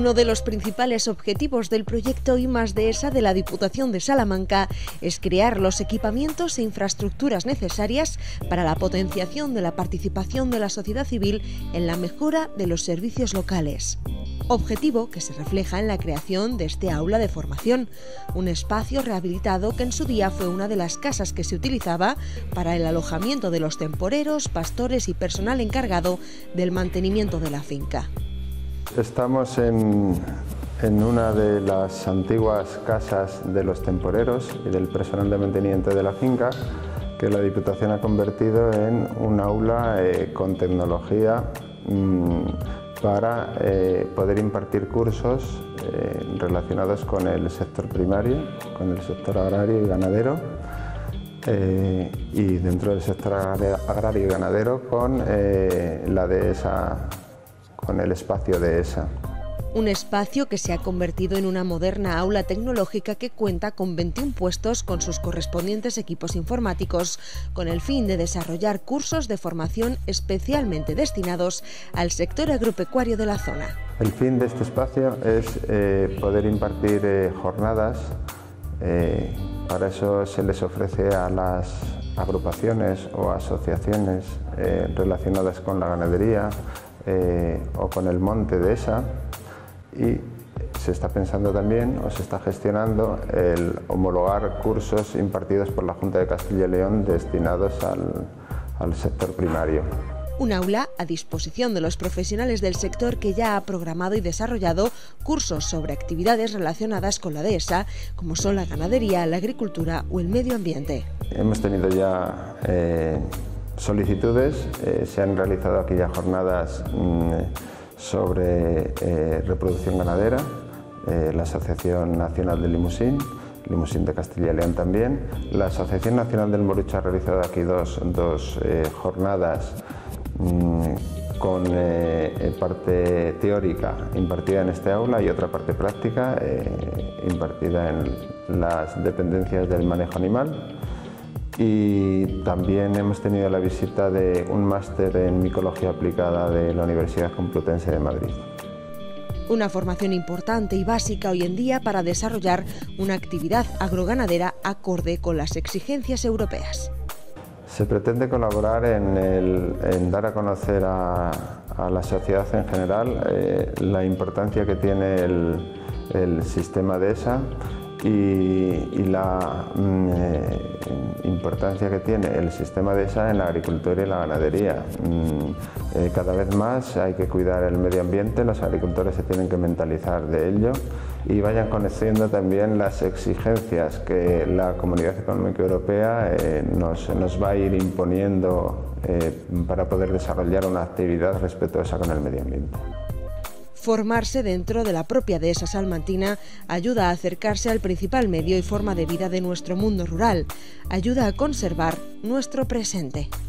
Uno de los principales objetivos del proyecto I+D.ESA de la Diputación de Salamanca es crear los equipamientos e infraestructuras necesarias para la potenciación de la participación de la sociedad civil en la mejora de los servicios locales. Objetivo que se refleja en la creación de este aula de formación, un espacio rehabilitado que en su día fue una de las casas que se utilizaba para el alojamiento de los temporeros, pastores y personal encargado del mantenimiento de la finca. Estamos en una de las antiguas casas de los temporeros y del personal de mantenimiento de la finca, que la Diputación ha convertido en un aula con tecnología para poder impartir cursos relacionados con el sector primario, con el sector agrario y ganadero, y dentro del sector agrario y ganadero con la DESA, con el espacio DESA. Un espacio que se ha convertido en una moderna aula tecnológica que cuenta con 21 puestos con sus correspondientes equipos informáticos, con el fin de desarrollar cursos de formación especialmente destinados al sector agropecuario de la zona. El fin de este espacio es poder impartir jornadas. Para eso se les ofrece a las agrupaciones o asociaciones relacionadas con la ganadería o con el monte DESA. Y se está pensando también, o se está gestionando, el homologar cursos impartidos por la Junta de Castilla y León destinados al sector primario. Un aula a disposición de los profesionales del sector que ya ha programado y desarrollado cursos sobre actividades relacionadas con la DESA, como son la ganadería, la agricultura o el medio ambiente. Hemos tenido ya solicitudes, se han realizado aquí ya jornadas sobre reproducción ganadera, la Asociación Nacional de Limusín de Castilla y León también. La Asociación Nacional del Morucho ha realizado aquí dos jornadas con parte teórica impartida en este aula y otra parte práctica impartida en las dependencias del manejo animal. Y también hemos tenido la visita de un máster en micología aplicada de la Universidad Complutense de Madrid. Una formación importante y básica hoy en día para desarrollar una actividad agroganadera acorde con las exigencias europeas. Se pretende colaborar en dar a conocer a la sociedad en general la importancia que tiene el sistema DESA y la importancia que tiene el sistema DESA en la agricultura y la ganadería. Cada vez más hay que cuidar el medio ambiente, los agricultores se tienen que mentalizar de ello y vayan conociendo también las exigencias que la Comunidad Económica Europea nos va a ir imponiendo para poder desarrollar una actividad respetuosa con el medio ambiente. Formarse dentro de la propia dehesa salmantina ayuda a acercarse al principal medio y forma de vida de nuestro mundo rural, ayuda a conservar nuestro presente.